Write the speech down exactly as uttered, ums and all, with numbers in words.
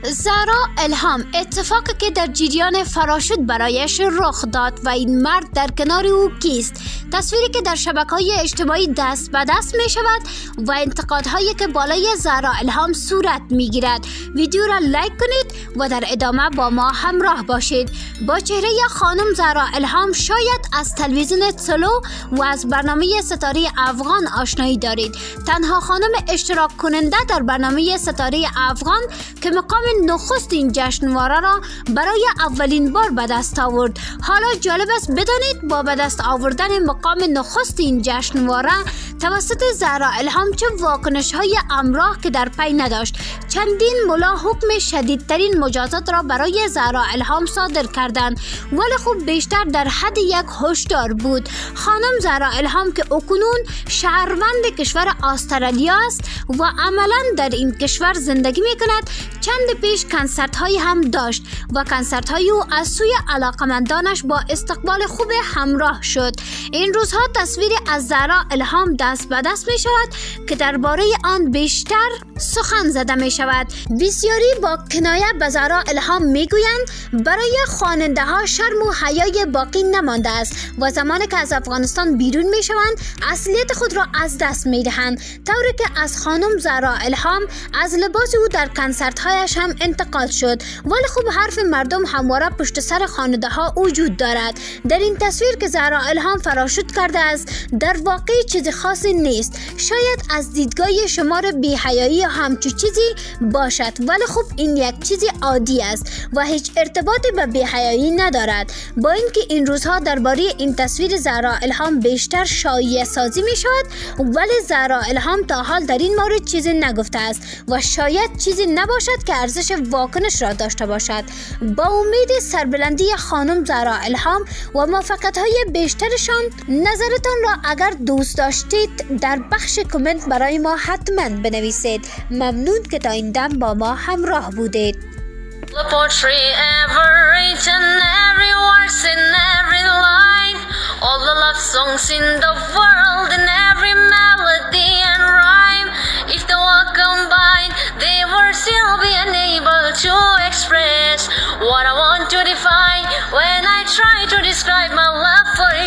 زهرا الهام اتفاقی که در جریان فراشوت برایش رخ داد و این مرد در کنار او کیست؟ تصویری که در شبکه‌های اجتماعی دست به دست می شود و انتقادهایی که بالای زهرا الهام صورت می گیرد. ویدیو را لایک کنید و در ادامه با ما همراه باشید. با چهره خانم زهرا الهام شاید از تلویزیون تلو و از برنامه ستاره افغان آشنایی دارید. تنها خانم اشتراک کننده در برنامه ستاره افغان که مقام نخست این جشنواره را برای اولین بار به دست آورد. حالا جالب است بدانید با به دست آوردن مقام نخست این جشنواره توسط زهرا الهام چه واکنش های امراه که در پی نداشت. چندین ملا حکم شدیدترین مجازات را برای زهرا الهام صادر کردند، ولی خوب بیشتر در حد یک هشدار بود. خانم زهرا الهام که اکنون شهروند کشور استرالیا است و عملا در این کشور زندگی می کند، چند پیش کنسرت های هم داشت و کنسرت های او از سوی علاقمندانش با استقبال خوب همراه شد. این روزها تصویری از زهرا الهام دست به دست می شود که درباره آن بیشتر سخن زده می شود. بسیاری با کنایه به زهرا الهام می گویند برای خواننده ها شرم و حیای باقی نمانده است و زمانی که از افغانستان بیرون می شوند اصلیت خود را از دست می دهند، طوری که از خانم زهرا الهام از لباس او در کنسرت هایش هم انتقاد شد. ولی خوب حرف مردم همواره پشت سر خواننده ها وجود دارد. در این تصویر که زهرا الهام فراشوت کرده است در واقع چیز خاصی نیست. شاید از دیدگاه شمار بی‌حیایی همچو چیزی باشد، ولی خب این یک چیزی عادی است و هیچ ارتباطی به بی‌حیایی ندارد. با اینکه این روزها درباره این تصویر زهرا الهام بیشتر شایعه سازی می شود، ولی زهرا الهام تا حال در این مورد چیزی نگفته است و شاید چیزی نباشد که ارزش واکنش را داشته باشد. با امید سربلندی خانم زهرا الهام و موفقیت‌های بیشترشان، نظرتان را اگر دوست داشتید در بخش کامنت برای ما حتما بنویسید. ممنون که تا این دم با ما همراه بودید. All the love songs in the world and every melody and rhyme, if they were combined, they would still be unable to express what I want to define when I try to describe my love for you.